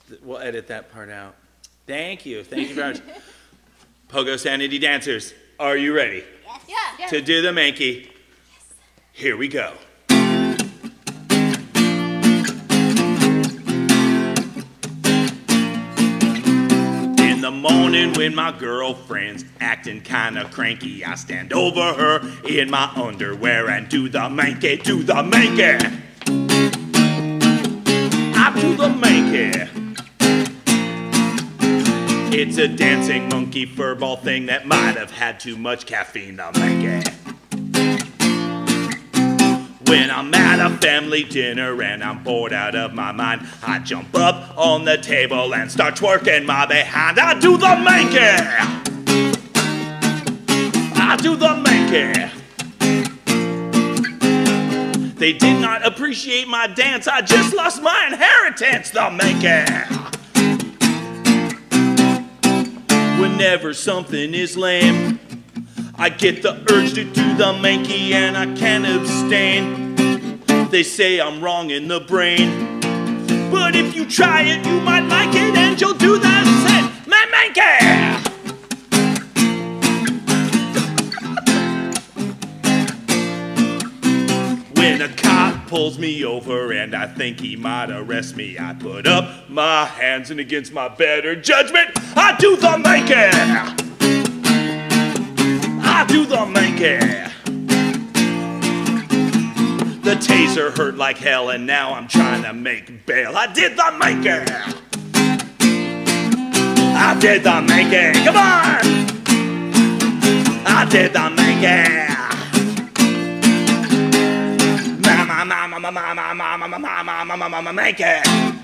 We'll edit that part out. Thank you very much. Pogo Sanity dancers, are you ready? Yes. To do the Mankey? Yes. Here we go. In the morning when my girlfriend's acting kinda cranky, I stand over her in my underwear and do the Mankey, do the Mankey. I do the Mankey. It's a dancing monkey furball thing that might have had too much caffeine, the Mankey. When I'm at a family dinner and I'm bored out of my mind, I jump up on the table and start twerking my behind. I do the Mankey. I do the Mankey. They did not appreciate my dance. I just lost my inheritance, the Mankey. Whenever something is lame, I get the urge to do the Mankey and I can't abstain. They say I'm wrong in the brain, but if you try it, you might like it and you'll do the same. Mankey! When a cop pulls me over and I think he might arrest me, I put up my hands and against my better judgment, I do the Mankey. I do the Mankey. The taser hurt like hell and now I'm trying to make bail. I did the Mankey. I did the Mankey. Come on. I did the Mankey. Mankey.